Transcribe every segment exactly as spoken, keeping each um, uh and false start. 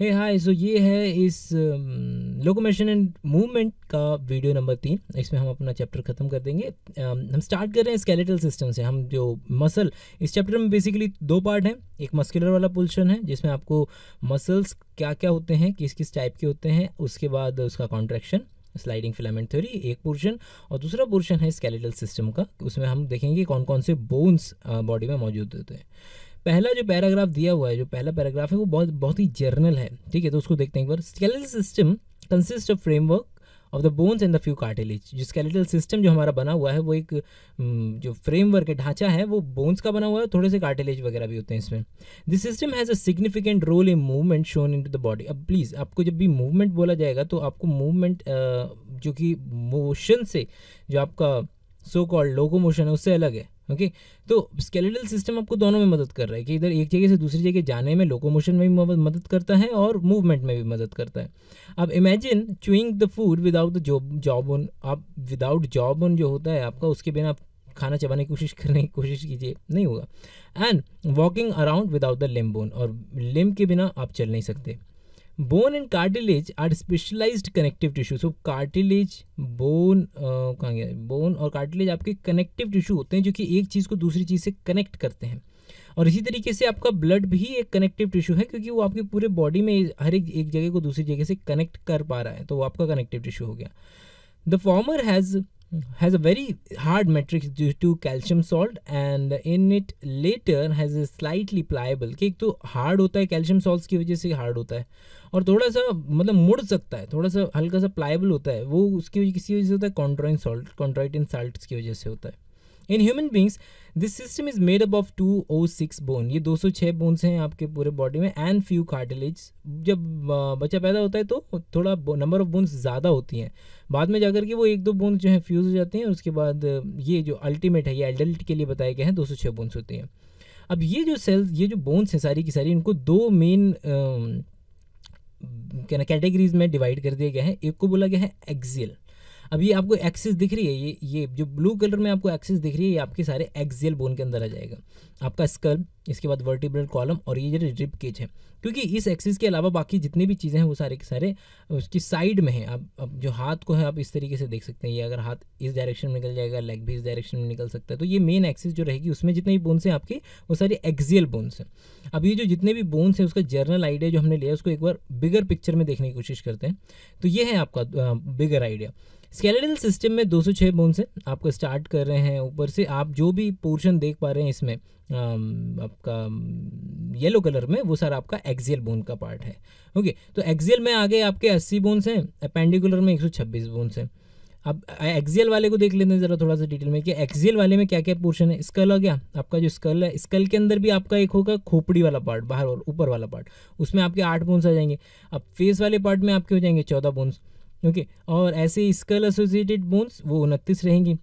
हे हाय, सो ये है इस लोकोमोशन एंड मूवमेंट का वीडियो नंबर तीन। इसमें हम अपना चैप्टर ख़त्म कर देंगे। um, हम स्टार्ट कर रहे हैं स्केलेटल सिस्टम से। हम जो मसल, इस चैप्टर में बेसिकली दो पार्ट हैं। एक मस्कुलर वाला पोर्शन है जिसमें आपको मसल्स क्या क्या होते हैं, किस किस टाइप के होते हैं, उसके बाद उसका कॉन्ट्रैक्शन, स्लाइडिंग फिलामेंट थ्योरी एक पोर्शन, और दूसरा पोर्शन है स्केलेटल सिस्टम का। उसमें हम देखेंगे कौन कौन से बोन्स बॉडी में मौजूद होते हैं। पहला जो पैराग्राफ दिया हुआ है, जो पहला पैराग्राफ है वो बहुत बहुत ही जर्नल है, ठीक है। तो उसको देखते हैं एक बार। Skeletal system consist of framework of the bones and the few cartilage. जो स्केलेटल सिस्टम जो हमारा बना हुआ है वो एक जो फ्रेमवर्क है, ढांचा है, वो बोन्स का बना हुआ है, थोड़े से कार्टिलेज वगैरह भी होते हैं इसमें। This system has a significant role in movement shown in to the body. अब प्लीज़ आपको जब भी मूवमेंट बोला जाएगा तो आपको मूवमेंट जो कि मोशन से, जो आपका सो कॉल्ड लोकोमोशन है, उससे अलग है, ओके okay? तो स्केलेटल सिस्टम आपको दोनों में मदद कर रहा है कि इधर एक जगह से दूसरी जगह जाने में, लोकोमोशन में भी मदद करता है और मूवमेंट में भी मदद करता है। अब imagine chewing the food without the jaw jawbone. आप विदाउट जॉब ऑन जो होता है आपका, उसके बिना आप खाना चबाने की कोशिश करने की कोशिश कीजिए, नहीं होगा। And walking around without the limb bone, और लिम्ब के बिना आप चल नहीं सकते। Bone and cartilage are specialized connective tissue. So cartilage, bone कहाँ गया, बोन और कार्टिलेज आपके कनेक्टिव टिश्यू होते हैं जो कि एक चीज़ को दूसरी चीज़ से कनेक्ट करते हैं। और इसी तरीके से आपका ब्लड भी एक कनेक्टिव टिश्यू है, क्योंकि वो आपके पूरे बॉडी में हर एक एक जगह को दूसरी जगह से कनेक्ट कर पा रहा है, तो वो आपका कनेक्टिव टिश्यू हो गया। The former has has a very hard matrix due to calcium salt and in it later has a slightly pliable, कि एक तो हार्ड होता है कैल्शियम सॉल्ट्स की वजह से हार्ड होता है, और थोड़ा सा मतलब मुड़ सकता है, थोड़ा सा हल्का सा प्लायबल होता है, वो उसकी वजह किसी वजह से होता है, कॉन्ट्रॉइन सॉल्ट कॉन्ट्राइटिन साल्ट्स की वजह से होता है। In human beings this system is made up of two o six bone. ये दो सौ छः बोन्स हैं आपके पूरे बॉडी में, एंड फ्यू कार्टिलेज। जब बच्चा पैदा होता है तो थोड़ा नंबर ऑफ बोन्स ज़्यादा होती हैं, बाद में जाकर के वो एक दो बोन्स जो है फ्यूज़ हो जाते हैं, और उसके बाद ये जो अल्टीमेट है, ये एडल्ट के लिए बताए गए हैं, दो सौ छः बोन्स होती हैं। अब ये जो सेल्स, ये जो बोन्स हैं सारी की सारी, इनको दो मेन क्या ना कैटेगरीज में डिवाइड कर दिया गया है। एक को बोला गया है एक्सियल। अब ये आपको एक्सिस दिख रही है, ये ये जो ब्लू कलर में आपको एक्सिस दिख रही है, ये आपके सारे एक्सियल बोन के अंदर आ जाएगा। आपका स्कल, इसके बाद वर्टिब्रल कॉलम, और ये जो रिब केज है, क्योंकि इस एक्सिस के अलावा बाकी जितनी भी चीज़ें हैं वो सारे के सारे उसकी साइड में हैं। अब अब जो हाथ को है आप इस तरीके से देख सकते हैं, ये अगर हाथ इस डायरेक्शन में निकल जाएगा, लेग भी इस डायरेक्शन में निकल सकता है, तो ये मेन एक्सिस जो रहेगी उसमें जितने भी बोन्स हैं आपके, वो सारे एक्सियल बोन्स हैं। अब ये जो जितने भी बोन्स हैं उसका जर्नल आइडिया जो हमने लिया उसको एक बार बिगर पिक्चर में देखने की कोशिश करते हैं। तो ये है आपका बिगर आइडिया। स्केलेटल सिस्टम में दो सौ छः बोन्स हैं। आपको स्टार्ट कर रहे हैं ऊपर से, आप जो भी पोर्शन देख पा रहे हैं इसमें आपका येलो कलर में, वो सारा आपका एक्सियल बोन का पार्ट है, ओके। तो एक्सियल में आगे आपके अस्सी बोन्स हैं, अपेंडिकुलर में एक सौ छब्बीस बोन्स हैं। अब एक्सियल वाले को देख लेते हैं ज़रा थोड़ा सा डिटेल में कि एक्सियल वाले में क्या क्या पोर्शन है। स्कल हो गया आपका, जो स्कल है, स्कल के अंदर भी आपका एक होगा खोपड़ी वाला पार्ट, बाहर और ऊपर वाला पार्ट, उसमें आपके आठ बोन्स आ जाएंगे। अब फेस वाले पार्ट में आपके हो जाएंगे चौदह बोन्स, ओके। और ऐसे स्कल एसोसिएटेड बोन्स वो उनतीस रहेंगी।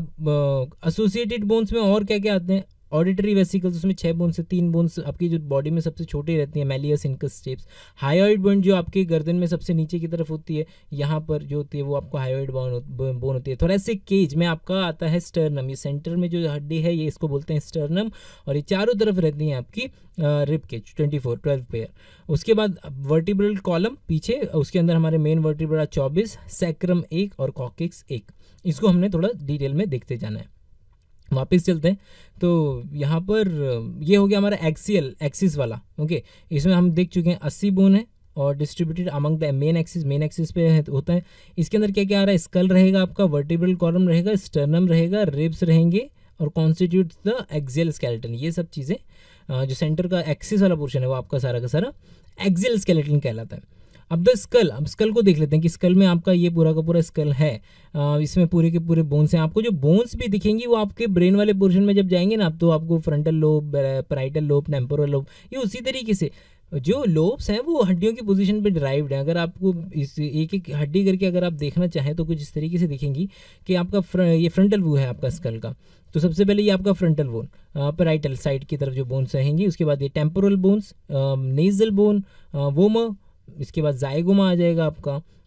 अब एसोसिएटेड बोन्स में और क्या क्या आते हैं, ऑडिटरी वेसिकल्स, उसमें छः बोन्स से तीन बोन्स आपकी जो बॉडी में सबसे छोटी रहती हैं, malleus incus stapes. Hyoid bone जो आपके गर्दन में सबसे नीचे की तरफ होती है, यहाँ पर जो होती है वो आपको हायोइड बोन बोन होती है। थोरेसिक केज में आपका आता है स्टर्नम, ये सेंटर में जो हड्डी है ये इसको बोलते हैं स्टर्नम, और ये चारों तरफ रहती हैं आपकी rib cage, twenty four twelve pair. उसके बाद वर्टिब्रल कॉलम पीछे, उसके अंदर हमारे मेन वर्टिब्रा चौबीस, सैक्रम एक और कॉकेक्स एक। इसको हमने थोड़ा डिटेल में देखते जाना है। वापस चलते हैं, तो यहाँ पर ये हो गया हमारा एक्सियल एक्सिस वाला, ओके। इसमें हम देख चुके हैं अस्सी बोन है और distributed among the main axis, main axis पे है, होता है। इसके अंदर क्या क्या आ रहा है, स्कल रहेगा आपका, वर्टिब्रल कॉलम रहेगा, स्टर्नम रहेगा, रिब्स रहेंगे, और कॉन्स्टिट्यूट द एक्सियल स्केलेटन। ये सब चीज़ें जो सेंटर का एक्सिस वाला पोर्शन है वो आपका सारा का सारा एक्सियल स्केलेटन कहलाता है। अब द स्कल, अब स्कल को देख लेते हैं कि स्कल में आपका ये पूरा का पूरा स्कल है, आ, इसमें पूरे के पूरे बोन्स हैं। आपको जो बोन्स भी दिखेंगी वो आपके ब्रेन वाले पोर्शन में जब जाएंगे ना आप, तो आपको frontal lobe, parietal lobe, temporal lobe, ये उसी तरीके से जो लोब्स हैं वो हड्डियों की पोजीशन पे डिराइव्ड है। अगर आपको इस एक एक हड्डी करके अगर आप देखना चाहें तो कुछ इस तरीके से दिखेंगी कि आपका फ्र, ये फ्रंटल व्यू है आपका स्कल का। तो सबसे पहले ये आपका फ्रंटल बोन, पैराइटल साइड की तरफ जो बोन्स रहेंगी, उसके बाद ये temporal bones, nasal bone, vomer, इसके बाद जाइगोमा आ जाएगा आपका,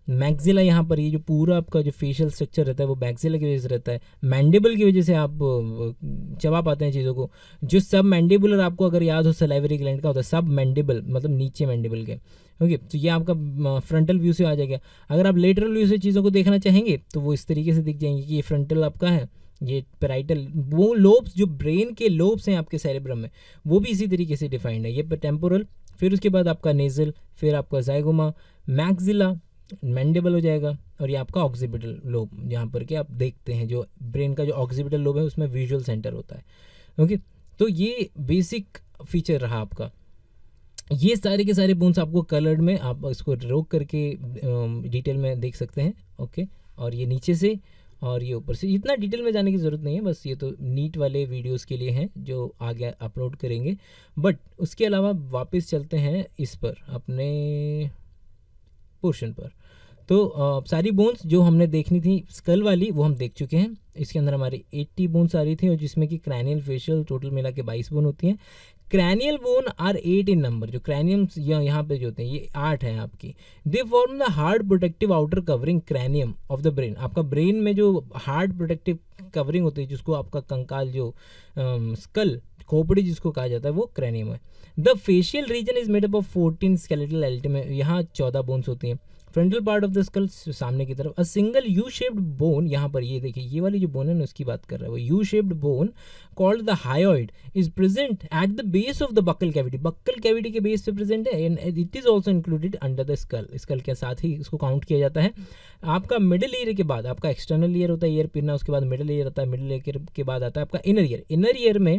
मैक्सिला यहाँ पर ये जो पूरा आपका जो फेशियल स्ट्रक्चर रहता है वो मैक्सिला की वजह से रहता है। मैंडिबल की वजह से आप चबा पाते हैं चीज़ों को। जो सब मैंडिबुलर आपको अगर याद हो सलाइवरी ग्लैंड का होता है, सब मैंडिबल मतलब नीचे मैंडिबल के। ओके, तो ये आपका फ्रंटल व्यू से आ जाएगा। अगर आप लेटरल व्यू से चीज़ों को देखना चाहेंगे तो वो इस तरीके से दिख जाएंगे कि ये फ्रंटल आपका है, ये पैराइटल, वो लोब्स जो ब्रेन के लोब्स हैं आपके सेरेब्रम में वो भी इसी तरीके से डिफाइंड है। ये टेम्पोरल, फिर उसके बाद आपका नेजल, फिर आपका जाइगोमा, मैक्सिला, मैंडिबल हो जाएगा, और ये आपका ऑक्सीपिटल लोब, जहाँ पर कि आप देखते हैं जो ब्रेन का जो ऑक्सीपिटल लोब है उसमें विजुअल सेंटर होता है। ओके, तो ये बेसिक फीचर रहा आपका। ये सारे के सारे बोन्स आपको कलर्ड में, आप इसको रोक करके डिटेल में देख सकते हैं। ओके, और ये नीचे से और ये ऊपर से, इतना डिटेल में जाने की ज़रूरत नहीं है, बस ये तो नीट वाले वीडियोस के लिए हैं जो आगे अपलोड करेंगे। बट उसके अलावा वापस चलते हैं इस पर, अपने पोर्शन पर। तो आ, सारी बोन्स जो हमने देखनी थी स्कल वाली वो हम देख चुके हैं। इसके अंदर हमारी अस्सी बोन्स आ रही थी और जिसमें कि क्रैनियल, फेशियल टोटल मिला के बाईस बोन होती हैं। Cranial bone are eight in number, जो क्रैनियम यहाँ पे जो होते हैं ये आठ हैं आपकी। They form the hard protective outer covering cranium of the brain. आपका ब्रेन में जो हार्ड प्रोटेक्टिव कवरिंग होती है, जिसको आपका कंकाल, जो स्कल, खोपड़ी जिसको कहा जाता है, वो क्रैनियम है। The facial region is made up of fourteen skeletal element में यहाँ चौदह बोन्स होती हैं। Frontal part of the skull सामने की तरफ, a single U shaped bone, यहाँ पर ये देखिए ये वाली जो बोन है ना उसकी बात कर रहा है वो, U shaped bone called the hyoid is present at the base of the buccal cavity. Buccal cavity के बेस पे प्रेजेंट है and it is also included under the skull. Skull के साथ ही इसको काउंट किया जाता है। आपका मिडिल ईयर के बाद आपका एक्सटर्नल ईयर होता है, ईयर पिन्ना, उसके बाद मिडिल ईयर आता है, मिडिल ईयर के बाद आता है आपका इनर ईयर। इनर ईयर में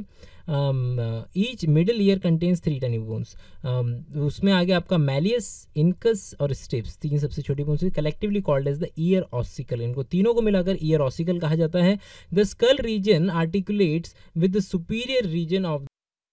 each middle ear contains three tiny bones. उसमें आगे आपका मैलियस, इनकस और स्टेप्स, तीन सबसे छोटी bones collectively called as the ear ossicle. इनको तीनों को मिलाकर ईयर ऑसिकल कहा जाता है। The skull region articulates with the superior region of,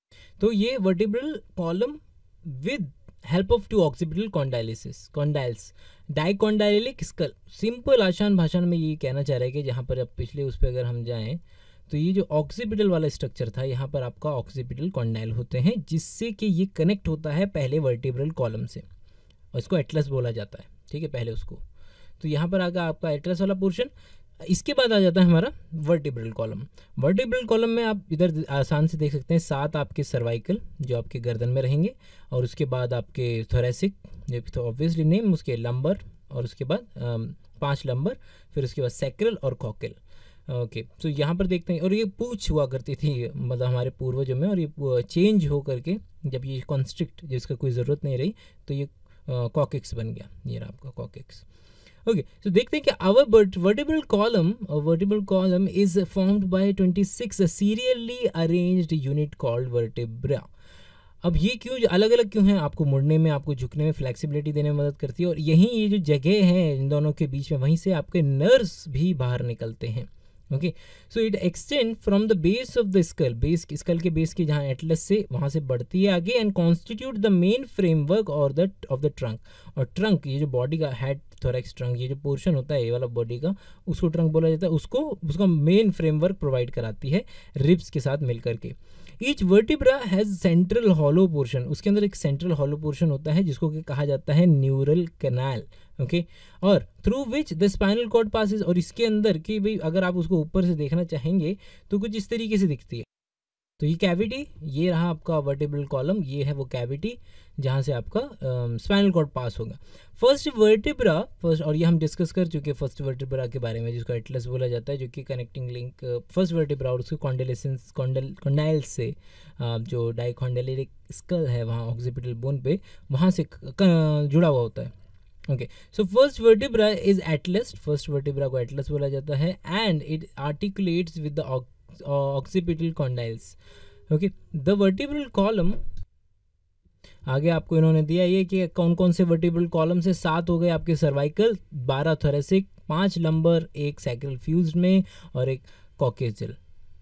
तो ये vertebral column with help of two occipital condyles, condyles, dicondylic skull. Simple आसान भाषा में ये कहना चाह रहा है कि जहाँ पर अब पिछले उस पर अगर हम जाएं तो ये जो ऑक्सीपिटल वाला स्ट्रक्चर था, यहाँ पर आपका ऑक्सीपिटल कॉन्डाइल होते हैं, जिससे कि ये कनेक्ट होता है पहले वर्टिब्रल कॉलम से, और इसको एटलस बोला जाता है। ठीक है, पहले उसको, तो यहाँ पर आगा आपका एटलस वाला पोर्शन। इसके बाद आ जाता है हमारा वर्टिब्रल कॉलम। वर्टिब्रल कॉलम में आप इधर आसान से देख सकते हैं सात आपके सर्वाइकल जो आपके गर्दन में रहेंगे, और उसके बाद आपके थोरेसिक, जो तो ऑब्वियसली नेम, उसके लंबर, और उसके बाद पांच लंबर, फिर उसके बाद सैक्रल और कॉकल। ओके, तो यहाँ पर देखते हैं, और ये पूछ हुआ करती थी मतलब हमारे पूर्वजों में, और ये चेंज हो करके जब ये कॉन्स्ट्रिक्ट, जिसका कोई ज़रूरत नहीं रही, तो ये कॉकेक्स बन गया, ये रहा आपका कॉकेक्स। ओके, तो देखते हैं कि our vertebral column vertebral column is formed by twenty six serially arranged unit called vertebra. अब ये क्यों अलग अलग क्यों हैं? आपको मुड़ने में, आपको झुकने में, फ्लेक्सिबिलिटी देने में मदद करती है, और यहीं ये जो जगह है इन दोनों के बीच में, वहीं से आपके नर्व्स भी बाहर निकलते हैं। Okay, so it extend from the base of the skull, base skull के बेस की जहाँ एटलस से वहाँ से बढ़ती है आगे, and constitute the main framework और द ऑफ द ट्रंक। और ट्रंक, ये जो बॉडी का हेड, थोरैक्स, ट्रंक, ये जो पोर्शन होता है ये वाला बॉडी का, उसको ट्रंक बोला जाता है। उसको उसका मेन फ्रेमवर्क प्रोवाइड कराती है रिब्स के साथ मिलकर के। Each vertebra has central hollow portion, उसके अंदर एक सेंट्रल हॉलो पोर्शन होता है जिसको कि कहा जाता है न्यूरल कैनाल। ओके, और through which the spinal cord passes, और इसके अंदर कि भाई अगर आप उसको ऊपर से देखना चाहेंगे तो कुछ इस तरीके से दिखती है। तो ये कैविटी, ये रहा आपका वर्टिब्रल कॉलम, ये है वो कैविटी जहाँ से आपका स्पाइनल कॉर्ड पास होगा। फर्स्ट वर्टिब्रा, फर्स्ट, और ये हम डिस्कस कर चुके हैं फर्स्ट वर्टिब्रा के बारे में, जिसको एटलस बोला जाता है, जो कि कनेक्टिंग लिंक फर्स्ट वर्टिब्रा और उसके कॉन्डेलेसेंस कॉन्डल कॉन्डाइल्स से uh, जो डाइकॉन्डेलिक स्कल है वहाँ ऑक्सीपिटल बोन पे, वहाँ से जुड़ा हुआ होता है। Okay, so first vertebra is atlas, first vertebra को एटलस बोला जाता है, and it articulates with the occipital condyles. Okay, the vertebral column, आगे आपको इन्होंने दिया ये कि कौन कौन से वर्टिब्रल कॉलम से, सात हो गए आपके सर्वाइकल, बारह थोरेसिक, पांच लंबर, एक सैक्रल फ्यूज्ड में, और एक कॉकेजल।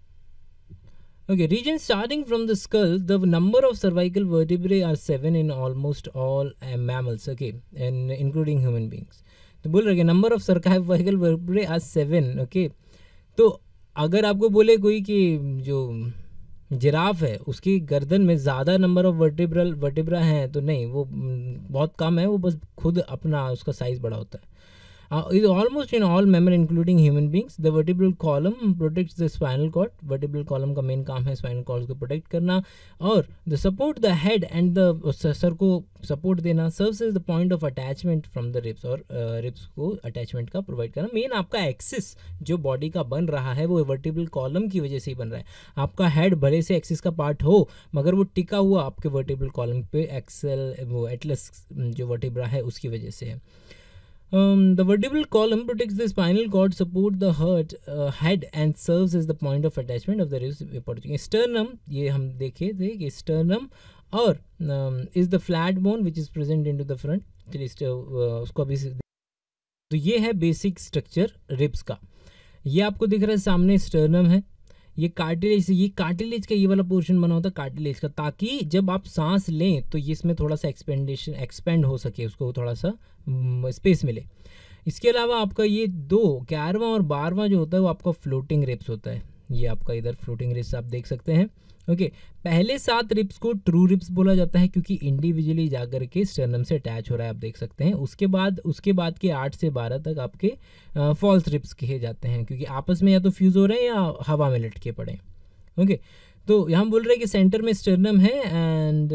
Okay, region starting from the skull, the number of cervical vertebrae are seven in almost all uh, mammals, okay, and including human beings. तो बोल रहे number of cervical vertebrae are seven, okay. तो अगर आपको बोले कोई कि जो जिराफ है उसकी गर्दन में ज़्यादा नंबर ऑफ वर्टिब्रल वर्टिब्रा हैं, तो नहीं, वो बहुत कम है, वो बस खुद अपना उसका साइज़ बड़ा होता है। Is almost in all mammals including human beings. The vertebral column protects the spinal cord. Vertebral column का मेन काम है स्पाइनल कॉर्ड को प्रोटेक्ट करना और the support the head and the सर को सपोर्ट देना। Serves is the point of attachment from the ribs, और रिब्स uh, को अटैचमेंट का प्रोवाइड करना। मेन आपका एक्सिस जो बॉडी का बन रहा है वो वर्टिब्रल कॉलम की वजह से ही बन रहा है। आपका हेड भले से एक्सिस का पार्ट हो मगर वो टिका हुआ आपके वर्टिब्रल कॉलम पे एक्सेल वो एटलस जो वर्टिब्रा है उसकी वजह से है। Um, the vertebral column protects the spinal cord, support the heart, uh, head and serves as the point of attachment of the ribs. Sternum, ये हम देखे थे कि sternum और um, is the flat bone which is present into the front. चलिए uh, उसको अभी तो ये है बेसिक स्ट्रक्चर रिब्स का। ये आपको दिख रहा है सामने स्टर्नम है, ये कार्टिलेज से, ये कार्टिलेज का ये वाला पोर्शन बना होता है कार्टिलेज का, ताकि जब आप सांस लें तो ये इसमें थोड़ा सा एक्सपेंडेशन एक्सपेंड हो सके, उसको थोड़ा सा स्पेस मिले। इसके अलावा आपका ये दो ग्यारहवां और बारहवां जो होता है वो आपका फ्लोटिंग रिब्स होता है। ये आपका इधर फ्लोटिंग रिब्स आप देख सकते हैं। ओके okay, पहले सात रिब्स को ट्रू रिब्स बोला जाता है क्योंकि इंडिविजुअली जाकर के स्टर्नम से अटैच हो रहा है, आप देख सकते हैं। उसके बाद उसके बाद के आठ से बारह तक आपके फॉल्स रिब्स कहे जाते हैं क्योंकि आपस में या तो फ्यूज़ हो रहे हैं या हवा में लटके पड़े। ओके okay, तो यहाँ बोल रहे हैं कि सेंटर में स्टर्नम है and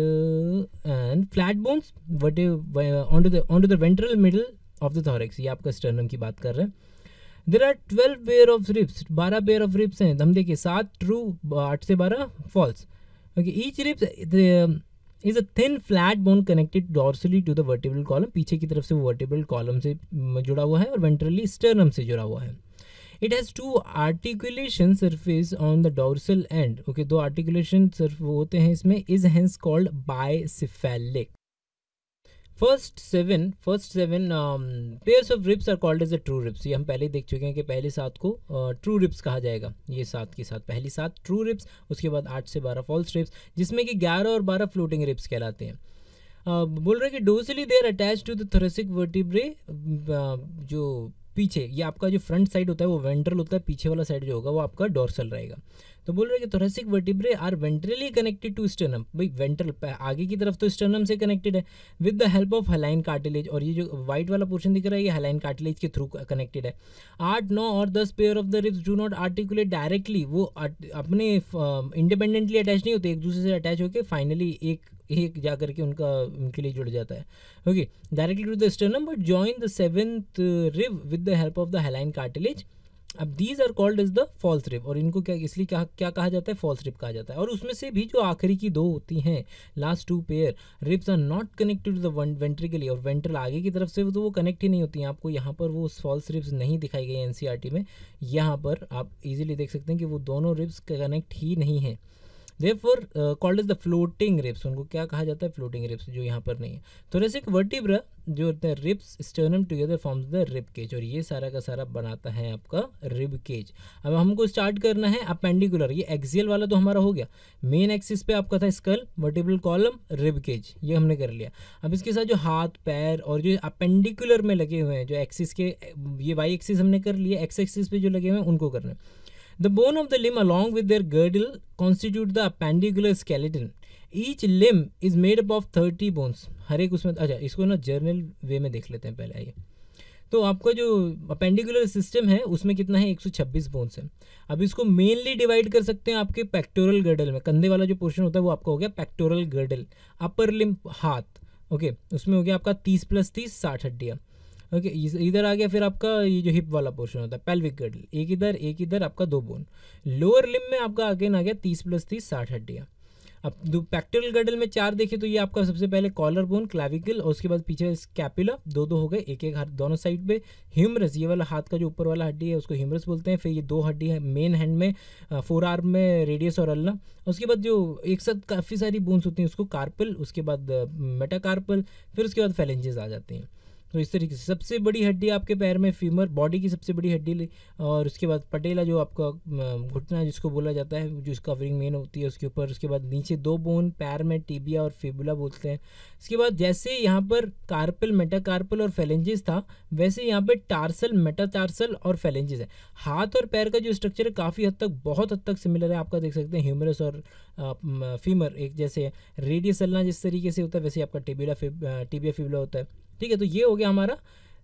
and flat bones what on to the on to the ventral middle of the thorax. ये आपका स्टर्नम की बात कर रहे हैं। There are twelve pair of ribs, बारह पेयर ऑफ रिब्स हैं। हम देखिए सात ट्रू, आठ से बारह false. Okay, each ribs is a thin flat bone connected dorsally to the vertebral column. पीछे की तरफ से वो वर्टिब्रल कॉलम से जुड़ा हुआ है और वेंट्रली स्टर्नम से जुड़ा हुआ है। It has two articulation surface on the dorsal end. Okay, दो आर्टिकुलेशन सर्फ होते हैं इसमें, is hence called bicephalic. First seven first seven pairs of ribs are called as the true ribs. ये हम पहले ही देख चुके हैं कि पहले सात को ट्रू uh, रिब्स कहा जाएगा। ये सात के साथ पहली सात ट्रू रिब्स, उसके बाद आठ से बारह फॉल्स रिब्स, जिसमें कि ग्यारह और बारह फ्लोटिंग रिब्स कहलाते हैं। uh, बोल रहे हैं कि dorsally they are attach to the thoracic vertebrae. जो पीछे ये आपका जो फ्रंट साइड होता है वो वेंट्रल होता है, पीछे वाला साइड जो होगा वो आपका डोर्सल रहेगा। तो बोल रहे हैं कि thoracic vertebrae are ventrally connected to sternum. भाई वेंट्रल आगे की तरफ तो स्टर्नम से कनेक्टेड है with the help of hyaline cartilage, और ये जो वाइट वाला पोर्शन दिख रहा है ये हालाइन कार्टिलेज के थ्रू कनेक्टेड है। आठ, नौ और दस pair of the ribs do not articulate directly. वो अपने इंडिपेंडेंटली अटैच नहीं होते, एक दूसरे से अटैच होकर फाइनली एक एक जा करके उनका उनके लिए जुड़ जाता है। Okay, directly to the sternum but join the seventh rib with the help of the hyaline cartilage. अब these are called as the false rib, और इनको क्या इसलिए क्या क्या कहा जाता है, फॉल्स रिब कहा जाता है। और उसमें से भी जो आखिरी की दो होती हैं, last two pair ribs are not connected to the ventrally, और वेंट्रल आगे की तरफ से तो वो कनेक्ट ही नहीं होती हैं। आपको यहाँ पर वो फॉल्स रिब्स नहीं दिखाई गई एनसीईआरटी में। यहाँ पर आप इजीली देख सकते हैं कि वो दोनों रिब्स कनेक्ट ही नहीं है। Therefore called as the floating ribs, उनको क्या कहा जाता है, फ्लोटिंग रिब्स, जो यहाँ पर नहीं है। थोरेसिक वर्टिब्रा जो होता है ribs sternum together forms the rib cage, और ये सारा का सारा बनाता है आपका रिब केज। अब हमको स्टार्ट करना है अपेंडिकुलर। ये एक्सियल वाला तो हमारा हो गया, मेन एक्सिस पे आपका था skull, vertebral column, rib cage, ये हमने कर लिया। अब इसके साथ जो हाथ पैर और जो अपेंडिकुलर में लगे हुए हैं, जो एक्सिस के, ये वाई एक्सिस हमने कर लिया, एक्स एक्सिस पे जो लगे हुए हैं उनको करना है। The bone of the limb along with their girdle constitute the appendicular skeleton. Each limb is made up of thirty bones. हर एक उसमें, अच्छा इसको ना जर्नल वे में देख लेते हैं पहले, आइए। तो आपका जो अपेंडिकुलर सिस्टम है उसमें कितना है, एक सौ छब्बीस बोन्स है। अब इसको मेनली डिवाइड कर सकते हैं आपके पेक्टोरल गर्डल में। कंधे वाला जो पोर्शन होता है वो आपका हो गया पेक्टोरल गर्डल। अपर लिम्ब हाथ, ओके, उसमें हो गया आपका तीस प्लस तीस साठ हड्डियाँ। ओके okay, इधर आ गया फिर आपका ये जो हिप वाला पोर्शन होता है पेल्विक गर्डल, एक इधर एक इधर आपका दो बोन। लोअर लिम्ब में आपका अगेन आ गया तीस प्लस तीस साठ हड्डियाँ। अब दो पेक्टोरल गर्डल में चार देखे तो ये आपका सबसे पहले कॉलर बोन, क्लैविकल, और उसके बाद पीछे स्कैपुला, दो दो हो गए, एक एक हाथ दोनों साइड पे। ह्यूमरस, ये वाला हाथ का जो ऊपर वाला हड्डी है उसको ह्यूमरस बोलते हैं। फिर ये दो हड्डी है मेन हैंड में, फोर आर्म में रेडियस और अल्ना। उसके बाद जो एक साथ काफ़ी सारी बोन्स होती हैं उसको कार्पल, उसके बाद मेटाकार्पल, फिर उसके बाद फेलेंजेस आ जाती हैं। तो इस तरीके से सबसे बड़ी हड्डी आपके पैर में फीमर, बॉडी की सबसे बड़ी हड्डी, और उसके बाद पटेला जो आपका घुटना जिसको बोला जाता है, जो इसका कवरिंग मेन होती है उसके ऊपर। उसके बाद नीचे दो बोन पैर में, टिबिया और फिबुला बोलते हैं। इसके बाद जैसे यहाँ पर कार्पल, मेटाकार्पल और फेलेंजेस था, वैसे यहाँ पे टार्सल, मेटाटार्सल और फेलेंजेस है। हाथ और पैर का जो स्ट्रक्चर है काफ़ी हद तक, बहुत हद तक सिमिलर है। आपका देख सकते हैं ह्यूमरस और फीमर एक जैसे, रेडियस अल्ना जिस तरीके से होता है वैसे आपका टिबिया टिबिया फिबुला होता है। ठीक है, तो ये हो गया हमारा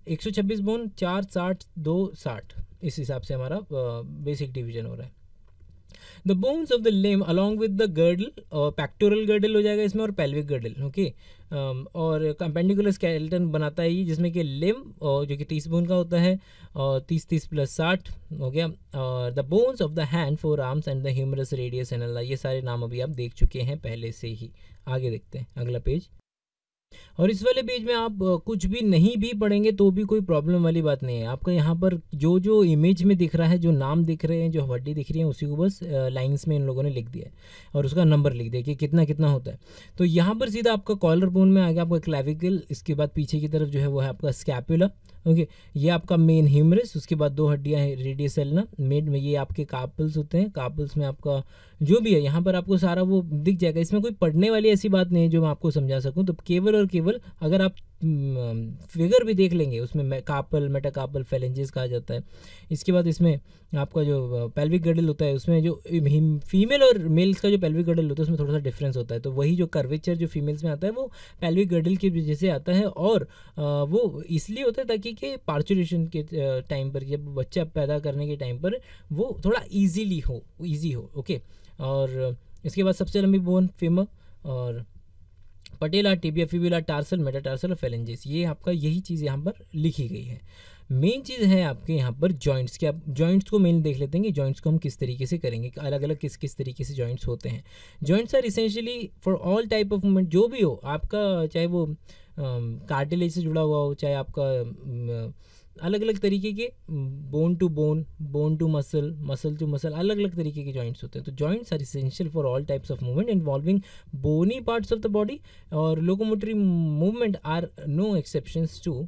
एक सौ छब्बीस बोन, चार साठ दो साठ, इस हिसाब से हमारा बेसिक डिवीजन हो रहा है। The bones of the limb along with the girdle, और पैक्टोरल गर्डल हो जाएगा इसमें और पेल्विक गर्डल, ओके। और कंपेंडिकुलर स्केलेटन बनाता है ये, जिसमें कि लिम्ब और जो कि तीस बोन का होता है, और तीस तीस प्लस साठ हो गया। और the bones of the hand, forearms and the humerus, radius and ulna, ये सारे नाम अभी आप देख चुके हैं पहले से ही। आगे देखते हैं अगला पेज। और इस वाले पेज में आप अ, कुछ भी नहीं भी पढ़ेंगे तो भी कोई प्रॉब्लम वाली बात नहीं है। आपका यहाँ पर जो जो इमेज में दिख रहा है, जो नाम दिख रहे हैं, जो हड्डी दिख रही है, उसी को बस लाइंस में इन लोगों ने लिख दिया है और उसका नंबर लिख दिया कि कितना कितना होता है। तो यहाँ पर सीधा आपका कॉलर बोन में आ गया आपका क्लैविकल, इसके बाद पीछे की तरफ जो है वो है आपका स्कैपुला, ओके। ये आपका मेन ह्यूमरस, उसके बाद दो हड्डियाँ हैं रेडियस एल्ना, मेड में ये आपके कार्पल्स होते हैं। कार्पल्स में आपका जो भी है यहाँ पर आपको सारा वो दिख जाएगा। इसमें कोई पढ़ने वाली ऐसी बात नहीं है जो मैं आपको समझा सकूँ। तो केवल और केवल अगर आप फिगर भी देख लेंगे, उसमें कार्पल, मेटाकार्पल, फेलेंजेस कहा जाता है। इसके बाद इसमें आपका जो पेल्विक गर्डल होता है, उसमें जो फीमेल और मेल्स का जो पेल्विक गर्डल होता है उसमें थोड़ा सा डिफरेंस होता है। तो वही जो कर्वेचर जो फीमेल्स में आता है वो पेल्विक गर्डल की वजह से आता है, और वो इसलिए होता है ताकि कि पार्चुरेशन के टाइम पर, जब बच्चा पैदा करने के टाइम पर वो थोड़ा ईजीली हो ईजी हो, ओके। और इसके बाद सबसे लंबी बोन फीमर, और patella, tibia, fibula, tarsal, metatarsal और फेलेंजेस, ये आपका यही चीज़ यहाँ पर लिखी गई है। मेन चीज़ है आपके यहाँ पर जॉइंट्स के। आप जॉइंट्स को मेन देख लेते हैं कि जॉइंट्स को हम किस तरीके से करेंगे, अलग अलग किस किस तरीके से जॉइंट्स होते हैं। Joints are essentially for all type of movement, जो भी हो आपका, चाहे वो कार्टिलेज से जुड़ा हुआ हो, चाहे आपका अलग अलग तरीके के bone to bone, bone to muscle, muscle to muscle, अलग अलग तरीके के जॉइंट्स होते हैं। तो joints are essential for all types of movement involving bony parts of the body, और locomotory movement are no exceptions to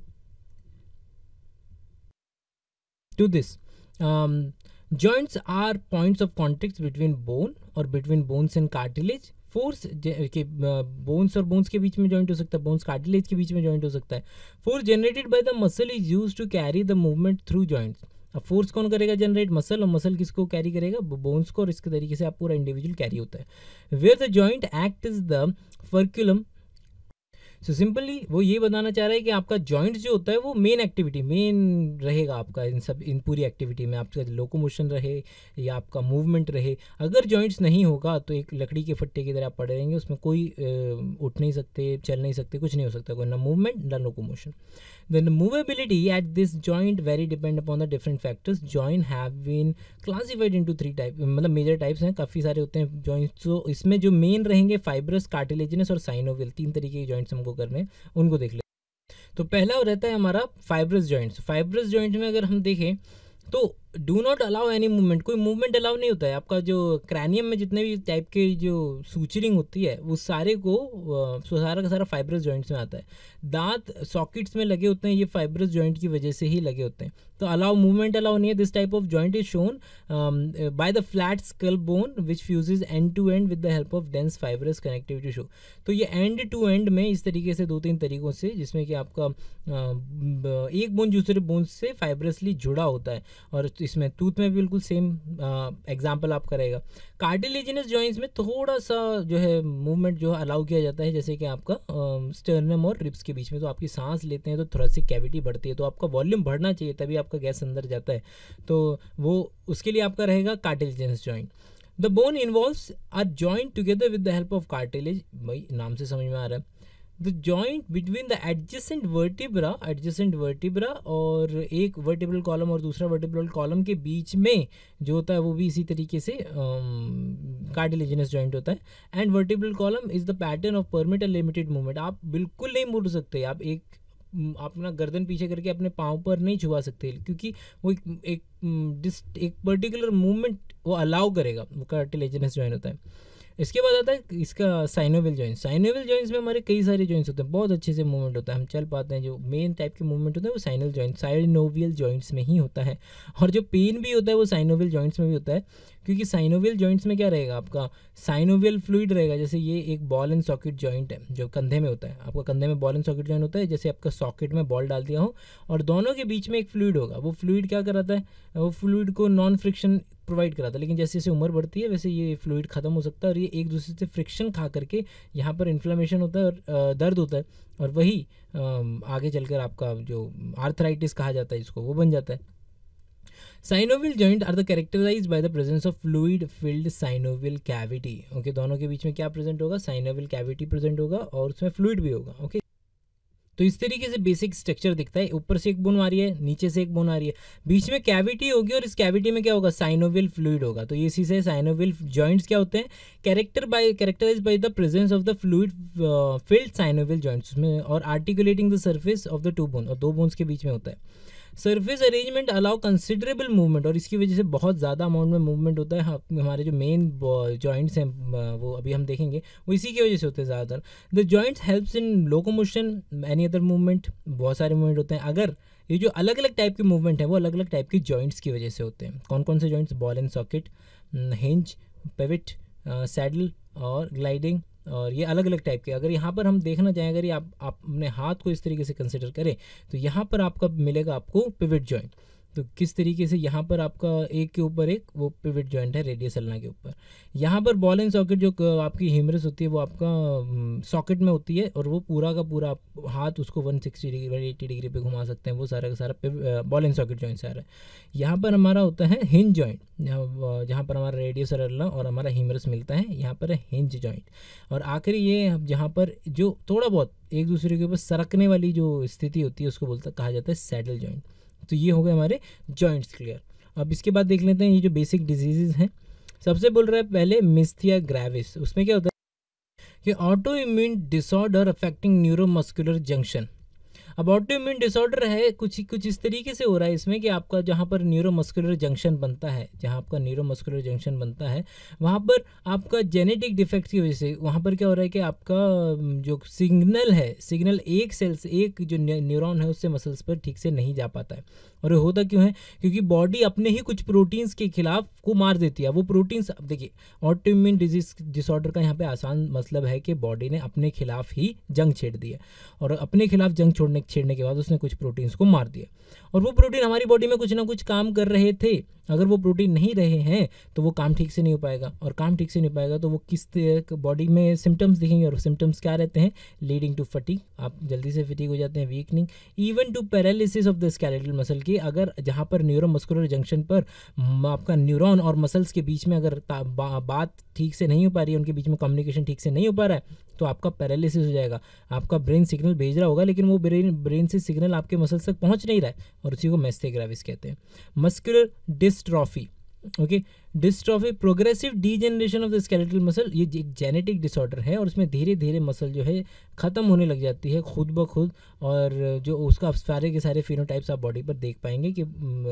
to this. Um, joints are points of contact between bone or between bones and cartilage. Force के bones और bones के बीच में joint हो सकता है, bones cartilage के बीच में जॉइंट हो सकता है। Force generated by the muscle is used to carry the movement through joints. अब फोर्स कौन करेगा जनरेट? मसल, और मसल किसको कैरी करेगा? बोन्स को, और इसके तरीके से आप पूरा इंडिविजुअल कैरी होता है। Where the joint act is the fulcrum. So simply वो ये बताना चाह रहा है कि आपका जॉइंट्स जो होता है वो मेन एक्टिविटी, मेन रहेगा आपका इन सब, इन पूरी एक्टिविटी में आपका लोकोमोशन रहे या आपका मूवमेंट रहे। अगर जॉइंट्स नहीं होगा तो एक लकड़ी के फट्टे की तरह आप पड़े रहेंगे, उसमें कोई उठ नहीं सकते, चल नहीं सकते, कुछ नहीं हो सकता, कोई ना मूवमेंट ना locomotion. The movability at this joint very depend upon the different factors. Joint have been classified into three type, मतलब मेजर टाइप्स हैं, काफ़ी सारे होते हैं जॉइंट्स। तो इसमें जो मेन रहेंगे फाइब्रस, कार्टिलेजिनस और साइनोवियल, तीन तरीके के जॉइंट्स हमको करने, उनको देख ले। तो पहला रहता है हमारा फाइब्रस जॉइंट्स। फाइब्रस जॉइंट में अगर हम देखें तो do not allow any movement, कोई मूवमेंट अलाउ नहीं होता है। आपका जो क्रैनियम में जितने भी टाइप के जो सूचरिंग होती है वो सारे को सारा का सारा फाइब्रस जॉइंट्स में आता है। दांत सॉकेट्स में लगे होते हैं, ये फाइब्रस जॉइंट की वजह से ही लगे होते हैं। तो अलाउ मूवमेंट अलाउ नहीं है। This type of joint is shown by the flat skull bone which fuses end to end with the help of dense fibrous connectivity show. तो ये एंड टू एंड में इस तरीके से दो तीन तरीकों से, जिसमें कि आपका uh, एक बोन दूसरे बोन से फाइब्रसली जुड़ा होता है। और इसमें टूथ में भी बिल्कुल सेम एग्जाम्पल आप करेगा। कार्टिलेजिनस जॉइंट्स में थोड़ा सा जो है मूवमेंट जो अलाउ किया जाता है, जैसे कि आपका स्टर्नम और रिब्स के बीच में। तो आपकी सांस लेते हैं तो थोरेसिक कैविटी बढ़ती है, तो आपका वॉल्यूम बढ़ना चाहिए, तभी आपका गैस अंदर जाता है। तो वो उसके लिए आपका रहेगा cartilaginous joint. The bone involves are joint together with the help of cartilage. भाई नाम से समझ में आ रहा है। The joint between the adjacent vertebra, adjacent vertebra और एक वर्टिब्रल कॉलम और दूसरा वर्टिब्रल कॉलम के बीच में जो होता है वो भी इसी तरीके से कार्टिलेजिनस जॉइंट होता है। And vertebral column is the pattern of permit limited movement. आप बिल्कुल नहीं मुड़ सकते, आप एक अपना गर्दन पीछे करके अपने पाँव पर नहीं छुआ सकते, क्योंकि वो एक एक, एक पर्टिकुलर मूवमेंट वो अलाउ करेगा, वो कार्टिलेजिनस जॉइंट होता है। इसके बाद आता है इसका साइनोवियल जॉइंट्स। साइनोवियल जॉइंट्स में हमारे कई सारे जॉइंट्स होते हैं, बहुत अच्छे से मूवमेंट होता है, हम चल पाते हैं। जो मेन टाइप के मूवमेंट होता है वो साइनोवियल जॉइंट, साइनोवियल जॉइंट्स में ही होता है। और जो पेन भी होता है वो साइनोवियल जॉइंट्स में भी होता है, क्योंकि साइनोवियल जॉइंट्स में क्या रहेगा, आपका साइनोवियल फ्लूइड रहेगा। जैसे ये एक बॉल एंड सॉकेट जॉइंट है जो कंधे में होता है, आपका कंधे में बॉल एंड सॉकेट जॉइंट होता है, जैसे आपका सॉकेट में बॉल डाल दिया हो और दोनों के बीच में एक फ्लूइड होगा। वो फ्लूइड क्या कराता है, वो फ्लूइड को नॉन फ्रिक्शन प्रोवाइड कराता है, लेकिन जैसे जैसे उम्र बढ़ती है वैसे ये फ्लूइड ख़त्म हो सकता है और ये एक दूसरे से फ्रिक्शन खा करके यहाँ पर इन्फ्लेमेशन होता है और दर्द होता है, और वही आगे चलकर आपका जो आर्थराइटिस कहा जाता है इसको, वो बन जाता है। Synovial joint are the characterized by the presence of fluid filled synovial cavity. Okay, दोनों के बीच में क्या प्रेजेंट होगा, साइनोवियल कैविटी प्रेजेंट होगा और उसमें फ्लूइड भी होगा। Okay okay? तो इस तरीके से बेसिक स्ट्रक्चर दिखता है, ऊपर से एक बोन आ रही है, नीचे से एक बोन आ रही है, बीच में कैविटी होगी और इस कैविटी में क्या होगा, साइनोवियल फ्लूइड होगा। तो ये इसी से साइनोवियल जॉइंट्स क्या होते हैं, character by characterize by the presence of the fluid filled synovial joints में, और articulating the surface of the two bone, और दो बोन्स के बीच में होता है। Surface arrangement allow considerable movement, और इसकी वजह से बहुत ज़्यादा अमाउंट में मूवमेंट होता है। हाँ, हमारे जो मेन जॉइंट्स हैं वो अभी हम देखेंगे, वो इसी की वजह से होते हैं ज़्यादातर। The joints helps in locomotion, any other movement, बहुत सारे मूवमेंट होते हैं। अगर ये जो अलग अलग टाइप के मूवमेंट है वो अलग अलग टाइप के जॉइंट्स की वजह से होते हैं। कौन कौन से joints, ball and socket, hinge, pivot, saddle और ग्लाइडिंग, और ये अलग अलग टाइप के। अगर यहाँ पर हम देखना चाहें, अगर ये आप, आप अपने हाथ को इस तरीके से कंसिडर करें तो यहाँ पर आपका मिलेगा आपको पिवट जॉइंट। तो किस तरीके से यहाँ पर आपका एक के ऊपर एक वो पिवट जॉइंट है रेडियस अल्ना के ऊपर। यहाँ पर बॉल एंड सॉकेट जो आपकी ह्यूमरस होती है वो आपका सॉकेट में होती है, और वो पूरा का पूरा हाथ उसको one sixty degree one eighty degree पे घुमा सकते हैं, वो सारा का सारा बॉल एंड सॉकेट जॉइंट सारा है। यहाँ पर हमारा होता है हिंज जॉइंट, जहाँ पर हमारा रेडियस अल्ना और हमारा ह्यूमरस मिलता है, यहाँ पर है हिंज जॉइंट। और आखिरी ये जहाँ पर जो थोड़ा बहुत एक दूसरे के ऊपर सरकने वाली जो स्थिति होती है उसको बोलता कहा जाता है सैडल जॉइंट। तो ये हो गए हमारे जॉइंट्स क्लियर। अब इसके बाद देख लेते हैं ये जो बेसिक डिजीजेज हैं। सबसे बोल रहा है पहले मिस्थीनिया ग्रेविस। उसमें क्या होता है कि auto immune disorder affecting neuromuscular junction. अब ऑटो इम्यून डिसऑर्डर है कुछ कुछ इस तरीके से हो रहा है इसमें कि आपका जहाँ पर न्यूरोमस्कुलर जंक्शन बनता है, जहाँ आपका न्यूरोमस्कुलर जंक्शन बनता है वहाँ पर आपका जेनेटिक डिफेक्ट की वजह से वहाँ पर क्या हो रहा है कि आपका जो सिग्नल है, सिग्नल एक सेल से, एक जो न्यूरॉन है उससे मसल्स पर ठीक से नहीं जा पाता है। और होता क्यों है, क्योंकि बॉडी अपने ही कुछ प्रोटीन्स के खिलाफ को मार देती है। वो प्रोटीन्स, अब देखिए ऑटो इम्यून डिजीज डिसऑर्डर का यहाँ पे आसान मतलब है कि बॉडी ने अपने खिलाफ ही जंग छेड़ दी है, और अपने खिलाफ जंग छोड़ने छेड़ने के बाद उसने कुछ प्रोटीन्स को मार दिया, और वो प्रोटीन हमारी बॉडी में कुछ ना कुछ काम कर रहे थे। अगर वो प्रोटीन नहीं रहे हैं तो वो काम ठीक से नहीं हो पाएगा, और काम ठीक से नहीं हो पाएगा तो वो किस बॉडी में सिम्टम्स दिखेंगे, और सिम्टम्स क्या रहते हैं, लीडिंग टू फटीग, आप जल्दी से फटीग हो जाते हैं, weakening, even to paralysis of the skeletal muscle की। अगर जहाँ पर न्यूरोमस्कुलर जंक्शन पर आपका न्यूरॉन और मसल्स के बीच में अगर बा, बात ठीक से नहीं हो पा रही है, उनके बीच में कम्युनिकेशन ठीक से नहीं हो पा रहा है, तो आपका पैरालिसिस हो जाएगा। आपका ब्रेन सिग्नल भेज रहा होगा लेकिन वो ब्रेन ब्रेन से सिग्नल आपके मसल्स तक पहुंच नहीं रहा है, और उसी को मिस्थीनिया ग्रेविस कहते हैं। Muscular dystrophy, okay, dystrophy progressive degeneration of the skeletal muscle, ये एक जेनेटिक डिसऑर्डर है, और उसमें धीरे धीरे मसल जो है ख़त्म होने लग जाती है खुद ब खुद, और जो उसका सारे के सारे फिनोटाइप्स आप बॉडी पर देख पाएंगे कि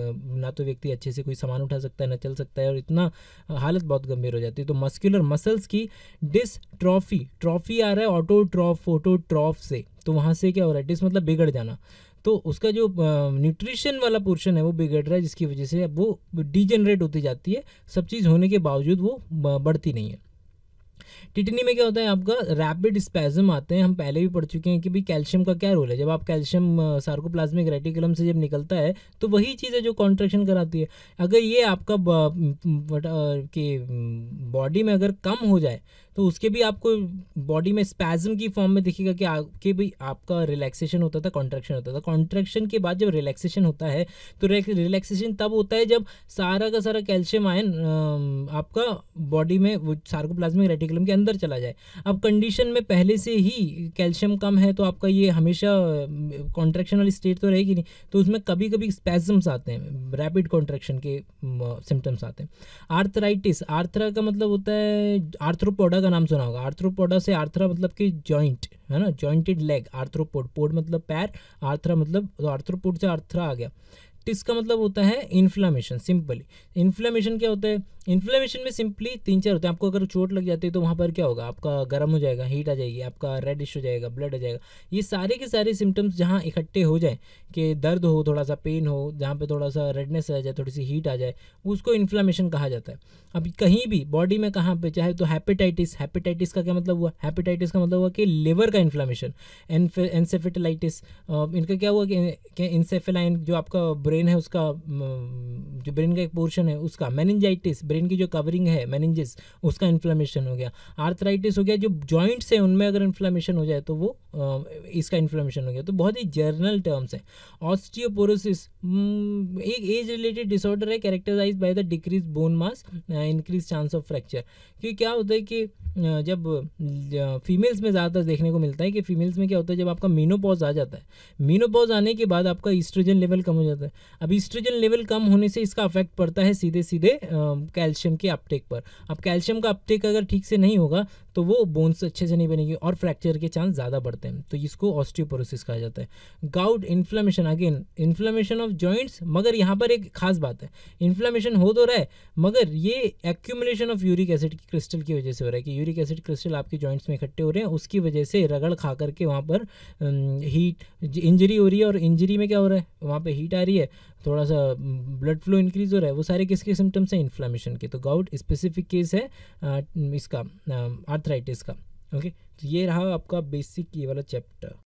ना तो व्यक्ति अच्छे से कोई सामान उठा सकता है, ना चल सकता है, और इतना हालत बहुत गंभीर हो जाती है। तो मस्कुलर मसल्स की डिस्ट्रॉफी, ट्रॉफी आ रहा है ऑटोट्रॉफ, फोटोट्रॉफ से, तो वहाँ से क्या हो रहा है, डिस मतलब बिगड़ जाना, तो उसका जो न्यूट्रिशन वाला पोर्शन है वो बिगड़ रहा है, जिसकी वजह से अब वो डीजेनरेट होती जाती है। सब चीज़ होने के बावजूद वो बढ़ती नहीं है। टिटनी में क्या होता है, आपका रैपिड स्पैज्म आते हैं। हम पहले भी पढ़ चुके हैं कि भाई कैल्शियम का क्या रोल है। जब आप कैल्शियम सार्कोप्लाज्मिक रेटिकुलम से जब निकलता है तो वही चीज़ है जो कॉन्ट्रैक्शन कराती है। अगर ये आपका के बॉडी में अगर कम हो जाए तो उसके भी आपको बॉडी में स्पैज्म की फॉर्म में दिखेगा कि आपके भी आपका रिलैक्सेशन होता था, कॉन्ट्रैक्शन होता था। कॉन्ट्रैक्शन के बाद जब रिलैक्सेशन होता है तो रिलैक्सेशन तब होता है जब सारा का सारा कैल्शियम आयन आपका बॉडी में वो सार्कोप्लाज्मिक रेटिकुलम के अंदर चला जाए। अब कंडीशन में पहले से ही कैल्शियम कम है तो आपका ये हमेशा कॉन्ट्रैक्शन वाली स्टेट तो रहेगी नहीं, तो उसमें कभी कभी स्पैज्म्स आते हैं, रैपिड कॉन्ट्रैक्शन के सिम्टम्स आते हैं। आर्थराइटिस, आर्थरा का मतलब होता है, आर्थ्रोपोडा का नाम सुना होगा। आर्थ्रोपोडा से, आर्थरा मतलब कि जॉइंट है ना, जॉइंटेड लेग, आर्थ्रोपोड, पोड मतलब पैर, आर्थरा मतलब, तो आर्थ्रोपोड से आर्थरा आ गया। टिस का मतलब होता है इन्फ्लामेशन। सिंपली इन्फ्लामेशन क्या होता है, इन्फ्लेमेशन में सिंपली तीन चार होते हैं। आपको अगर चोट लग जाती है तो वहाँ पर क्या होगा, आपका गर्म हो जाएगा, हीट आ जाएगी, आपका रेडिश हो जाएगा, ब्लड आ जाएगा। ये सारे के सारे सिम्टम्स जहाँ इकट्ठे हो जाए कि दर्द हो, थोड़ा सा पेन हो, जहाँ पे थोड़ा सा रेडनेस आ जाए, थोड़ी सी हीट आ जाए, उसको इन्फ्लेमेशन कहा जाता है। अब कहीं भी बॉडी में कहाँ पे चाहे तो हेपेटाइटिस, हेपेटाइटिस का क्या मतलब हुआ, हेपेटाइटिस का मतलब हुआ कि लिवर का इन्फ्लेमेशन। एनसेफेलाइटिस, इनका क्या हुआ कि इंसेफेलाइन जो आपका ब्रेन है उसका, म, जो ब्रेन का एक पोर्शन है उसका, मेनिंजाइटिस ब्रेन की जो कवरिंग है मेनिंजिस उसका इन्फ्लेमेशन हो गया, आर्थराइटिस हो गया, जो जॉइंट्स है उनमें अगर इन्फ्लेमेशन हो जाए तो वो अ, इसका इन्फ्लेमेशन हो गया। तो बहुत ही जर्नल टर्म्स हैं। ऑस्टियोपोरोसिस एक एज रिलेटेड डिसऑर्डर है characterize by the decrease bone mass, increase chance of fracture. क्योंकि क्या होता है कि जब फीमेल्स में ज़्यादातर देखने को मिलता है कि फीमेल्स में क्या होता है, जब आपका मीनोपॉज आ जाता है, मीनोपॉज आने के बाद आपका ईस्ट्रोजन लेवल कम हो जाता है। अब ईस्ट्रोजन लेवल कम होने से इसका अफेक्ट पड़ता है सीधे सीधे कैल्शियम के अपटेक पर। अब कैल्शियम का अपटेक अगर ठीक से नहीं होगा तो वो बोन्स अच्छे से नहीं बनेगी और फ्रैक्चर के चांस ज़्यादा बढ़ते हैं, तो इसको ऑस्टियोपोरोसिस कहा जाता है। Gout inflammation, again inflammation of joints, मगर यहाँ पर एक खास बात है, इन्फ्लेमेशन हो तो रहा है मगर ये एक्यूमुलेशन ऑफ यूरिक एसिड की क्रिस्टल की वजह से हो रहा है कि यूरिक एसिड क्रिस्टल आपके जॉइंट्स में इकट्ठे हो रहे हैं, उसकी वजह से रगड़ खा करके वहाँ पर हीट इंजरी हो रही है। और इंजरी में क्या हो रहा है, वहाँ पे हीट आ रही है, थोड़ा सा ब्लड फ्लो इंक्रीज हो रहा है, वो सारे किसके सिम्टम्स हैं, इन्फ्लेमेशन के। तो गाउट स्पेसिफिक केस है आ, इसका आर्थराइटिस का। ओके, तो ये रहा आपका बेसिक ये वाला चैप्टर।